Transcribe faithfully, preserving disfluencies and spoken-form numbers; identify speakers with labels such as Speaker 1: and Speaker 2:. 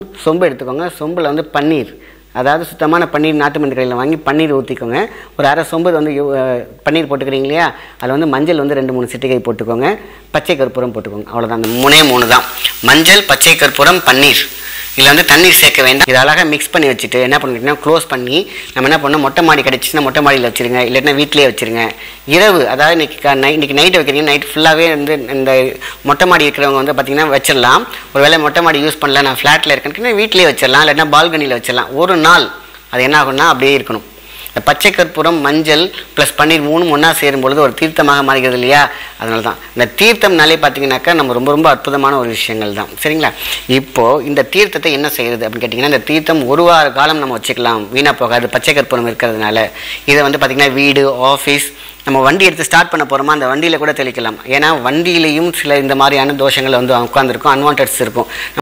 Speaker 1: சொம்பு எடுத்துக்கோங்க. சொம்பில் வந்து பன்னீர், அதாவது சுத்தமான பன்னீர் நாட்டு மருந்து கடையில் வாங்கி பன்னீர் ஊற்றிக்கோங்க. ஒரு அரை சொம்பு வந்து பன்னீர் போட்டுக்கிறீங்க இல்லையா, அதில் வந்து மஞ்சள் வந்து ரெண்டு மூணு சிட்டிகை போட்டுக்கோங்க, பச்சை கற்பூரம் போட்டுக்கோங்க. அவ்வளோதான், அந்த மூணே மூணு தான். மஞ்சள், பச்சை கற்பூரம், பன்னீர். இதில் வந்து தண்ணீர் சேர்க்க வேண்டாம். இது அழகாக மிக்ஸ் பண்ணி வச்சுட்டு என்ன பண்ணிக்கிட்டீங்கன்னா க்ளோஸ் பண்ணி நம்ம என்ன பண்ணோம், மொட்டை மாடி கிடச்சின்னா மொட்டை மாடியில் வச்சுருங்க, இல்லைன்னா வீட்டிலே வச்சுருங்க. இரவு, அதாவது இன்றைக்கி நை இன்றைக்கி நைட்டு வைக்கிறீங்க, நைட் ஃபுல்லாகவே வந்து இந்த மொட்டை மாடி இருக்கிறவங்க வந்து பார்த்திங்கன்னா வச்சிடலாம். ஒரு வேளை மொட்டை மாடி யூஸ் பண்ணல, நான் ஃப்ளாட்டில் இருக்கேன்னு வீட்டிலே வச்சிடலாம், இல்லைன்னா பால்கனியில் வச்சிடலாம். ஒரு நாள் அது என்ன ஆகும்னா அப்படியே இருக்கணும். இந்த பச்சை கற்பூரம், மஞ்சள் ப்ளஸ் பன்னீர் மூணும் ஒன்றா சேரும்பொழுது ஒரு தீர்த்தமாக மாறுகிறது இல்லையா, அதனால தான் இந்த தீர்த்தம்னாலே பார்த்தீங்கன்னாக்கா நம்ம ரொம்ப ரொம்ப அற்புதமான ஒரு விஷயங்கள் தான். சரிங்களா? இப்போது இந்த தீர்த்தத்தை என்ன செய்கிறது அப்படின்னு கேட்டிங்கன்னா, இந்த தீர்த்தம் ஒரு வார காலம் நம்ம வச்சுக்கலாம், வீணாக போகாது, பச்சை கற்பூரம் இருக்கிறதுனால. இதை வந்து பார்த்திங்கன்னா வீடு, ஆஃபீஸ், நம்ம வண்டி எடுத்து ஸ்டார்ட் பண்ண போகிறோமா அந்த வண்டியில் கூட தெளிக்கலாம். ஏன்னா வண்டியிலையும் சில இந்த மாதிரியான தோஷங்கள் வந்து உட்காந்துருக்கும், அன்வான்ட்ஸ் இருக்கும்.